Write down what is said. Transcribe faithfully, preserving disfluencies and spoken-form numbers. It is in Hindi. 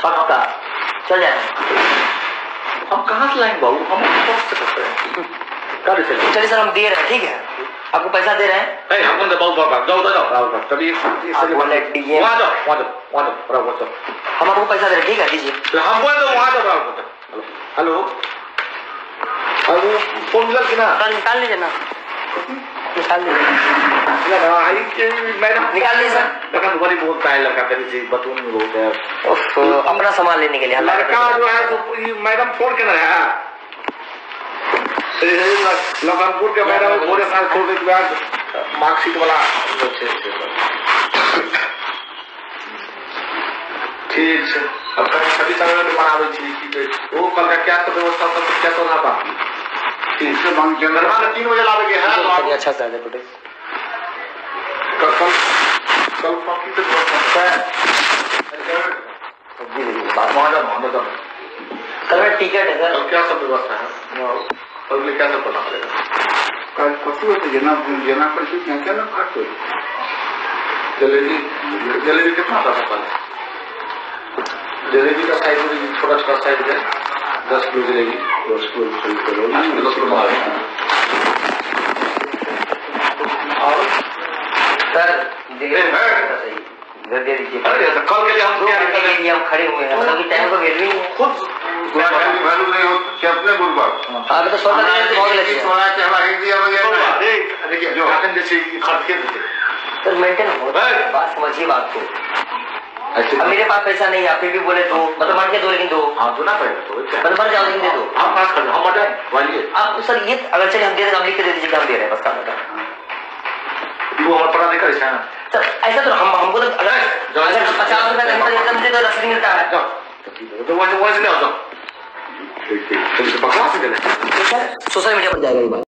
पक्का चल जाए। हम कहाँ से लाएंगे बाबू, हम कब से करते हैं? कब से? चलिए सर हम दे रहे हैं, ठीक है आपको पैसा दे रहे हैं। नहीं हमको तो बहुत बहुत जाओ जाओ जाओ चलिए वहाँ जाओ वहाँ जाओ वहाँ जाओ बराबर जाओ, हम आपको पैसा दे रहे हैं, ठीक है दीजिए। हम बोले तो वहाँ जाओ बराबर। हेलो हेलो फोन मिला कि ना? निकाल लीजिए ना, निकाल लीजिए मैडम निकाल लीजिए सर। लड़का बड़ी बोलता है, लड़का तेरी से बतून बोलता है अपना सामान लेने के लिए। लड़का जो है तो मैडम फोन कर रहा है लखनपुर के मैडम पूरे साल छोड़ के बाद मार्कशीट वाला ठीक है। अब कहीं सभी तरह के बनावे छी वो कल का क्या सब व्यवस्था सब क्या तो ना बाकी ठीक से मांग जनरल में तीन बजे लावे के है तो आप अच्छा से आ जाए बेटे। कल कल कल बाकी तो व्यवस्था है जी जी बात वहां जा वहां जा कल में टिकट है सर। क्या सब व्यवस्था है और क्या सब पता चलेगा कल पशु तो जना जना पर कुछ क्या क्या ना काट जलेबी जलेबी कितना था सफल जलेबी का साइज छोटा छोटा साइज है दस किलो जलेबी दस किलो दस किलो और सर दे दीजिए कल के लिए हम हम खड़े हुए हैं मतलब टाइम का वैल्यू नहीं है खुद वैल्यू नहीं हो अपने गुरुबार हाँ तो सोना देने बहुत लगे सोना के हमारा इंडिया वगैरह देखिए जो हाथन जैसे खर्च के देते सर मेंटेन हो बात समझिए बात को। अब मेरे पास पैसा नहीं है फिर भी बोले दो मतलब मान के दो लेकिन दो हाँ दो ना पड़ेगा तो मतलब मर जाओ लेकिन दे दो आप पास कर हम मर वालिए आप सर ये अगर चलिए हम दे दें हम लिख के दे दीजिए हम दे रहे हैं बस काम होता वो हमारा पढ़ा लिखा है सर ऐसा तो हम हमको तो अगर पचास रुपए का मुझे तो रसीद मिलता है तो वैसे वैसे ले आओ ठीक ठीक बकवास है सोशल मीडिया पर जाएगा ये बात।